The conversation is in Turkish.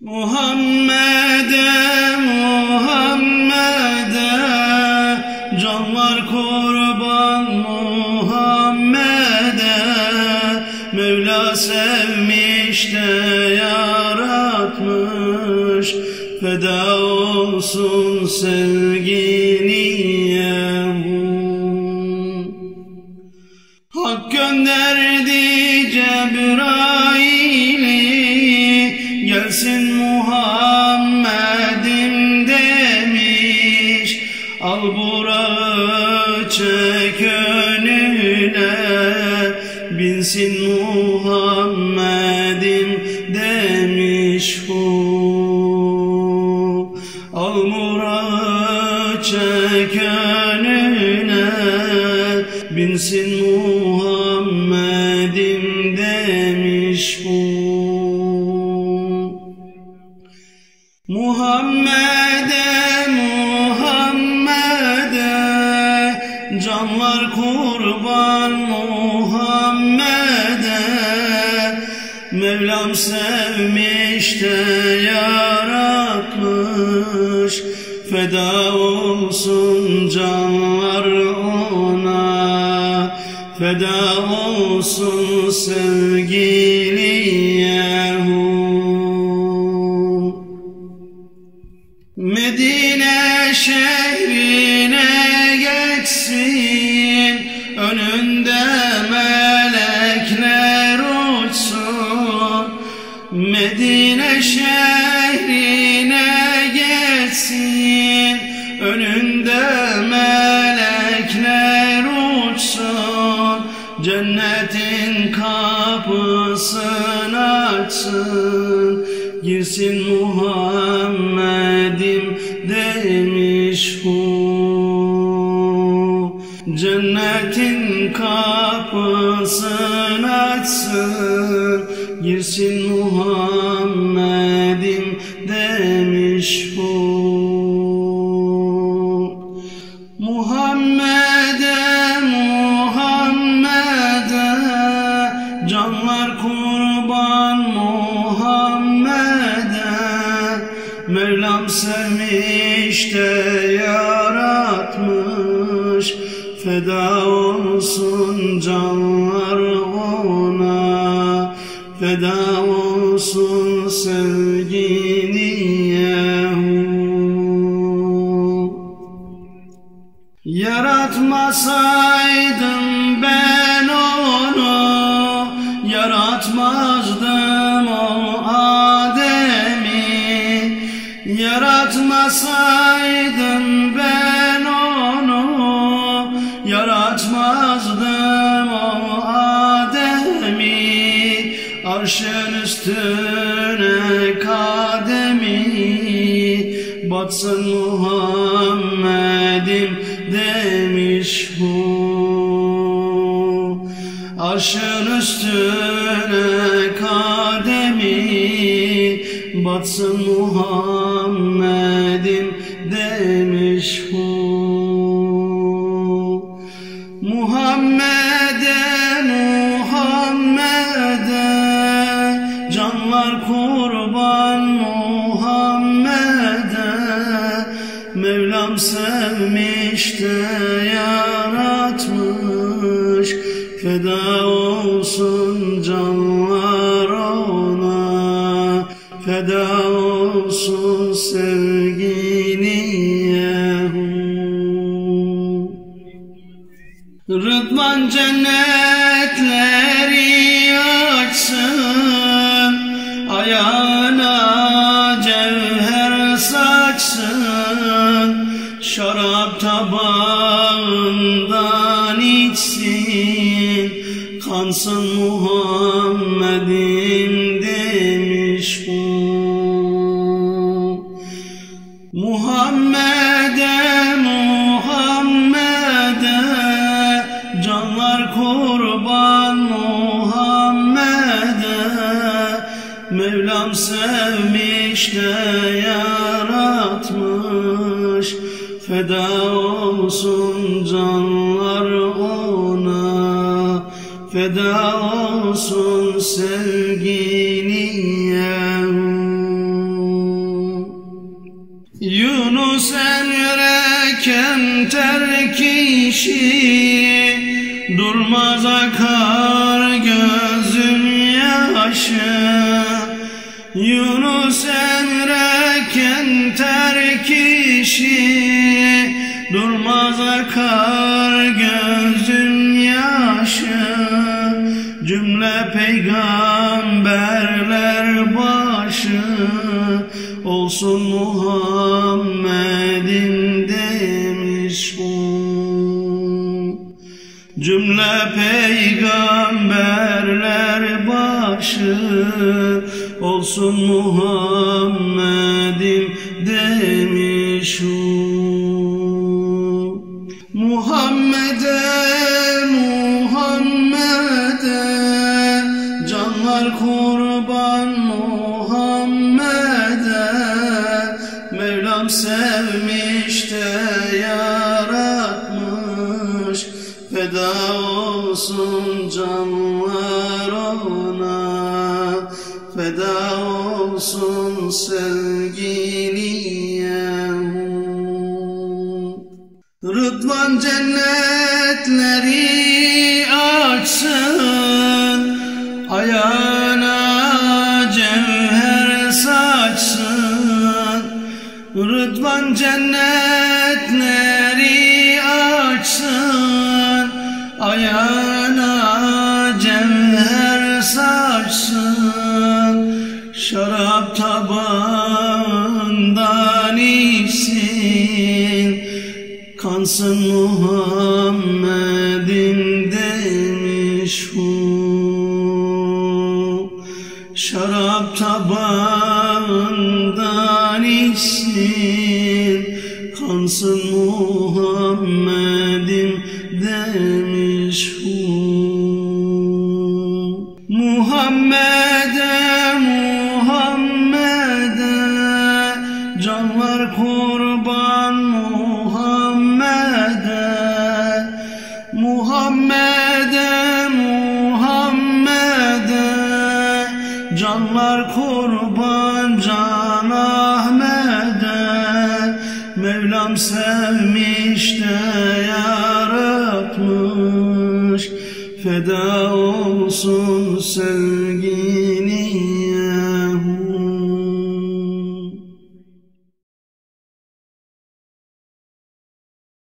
Muhammed'e, Muhammed'e, canlar kurban Muhammed'e. Mevla sevmiş de yaratmış, feda olsun sevgiliye. Hak gönderdi Cebrail'i, gelsin Muhammed'im demiş. Al Burak'ı çek önüne, binsin Muhammed'im demiş. Al Burak'ı çek önüne, binsin Muhammed'im demiş. Muhammed'e, Muhammed'e, canlar kurban Muhammed'e. Mevlam sevmiş de yaratmış, feda olsun canlar ona, feda olsun sevgiliye. Medine şehrine geçsin, önünde melekler uçsun. Medine şehrine geçsin, önünde melekler uçsun. Cennetin kapısını açsın, girsin Muhammed'im demiş. Cennetin kapısını açsın, girsin Muhammed'im demiş. Muhammed'e, Muhammed'e, canlar kurban Muhammed'e. Mevlam sevmiş de yaratmış, feda olsun canlar ona, feda olsun sevgiliye. Yaratmasaydım ben onu, yaratmazdım o Adem'i. Yaratmasaydım ben onu, yaratmazdım o Adem'i. Arşın üstüne kademi, batsın Muhammed'im demiş. Arşın üstüne kademi, batsın Muhammed'im demiş. Muhammed'e, Muhammed'e, canlar kurban Muhammed'e. Mevlam sevmiş de yaratmış, feda olsun canlar ona, feda olsun sevgiliye. Rıdvan cennetleri açsın, ayağına cevher saçsın. Şarap tabağından içsin, kansın Muhammed'im demiş. Muhammed'e, Muhammed'e, canlar kurban Muhammed'e. Mevlam sevmiş de yaratmış, feda olsun canlar ona, feda olsun sevgiliye. kemter kişi, durmaz akar gözüm yaşı. Yunus Emre kemter kişi, durmaz akar gözüm yaşı. Cümle peygamberler başı, olsun Muhammed'in demiş o. Cümle peygamberler başı, olsun Muhammed'in demiş o. Muhammed'e, Muhammed'e, canlar kurban Muhammed'e. Mevlam sevmiş de yaratmış, feda olsun canlar ona, feda olsun sevgiliye. Rıdvan cennetleri açsın, ayağına cevher saçsın. Rıdvan cennetleri açsın, ayağına cevher saçsın. Şarap tabağından içsin, kansın Muhammed'in demiş o. Şarap tabağından içsin, kansın Muhammed'in demiş o. Muhammed'e, Muhammed'e, canlar kurban Muhammed'e. Muhammed'e, Muhammed'e, canlar kurban Can Ahmet'e. Mevlam sevmiş de yaratmış, feda olsun sevgini.